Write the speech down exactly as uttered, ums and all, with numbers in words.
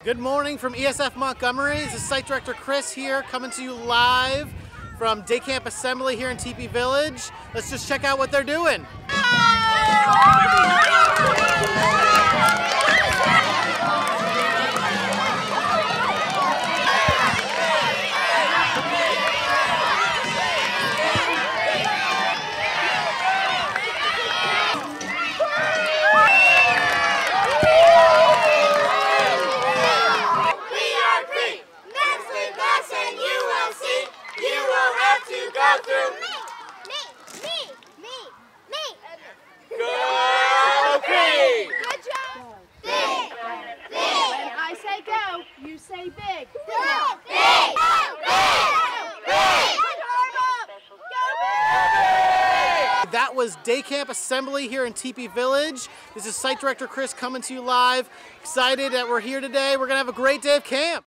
Good morning from E S F Montgomery. This is Site Director Chris here, coming to you live from Day Camp Assembly here in Teepee Village. Let's just check out what they're doing. Go through. Me, me, me, me, me. Go Green! Good job. Big, big. When I say go, you say big. Big, big, big, big. That was Day Camp Assembly here in Teepee Village. This is Site Director Chris coming to you live. Excited that we're here today. We're gonna have a great day of camp.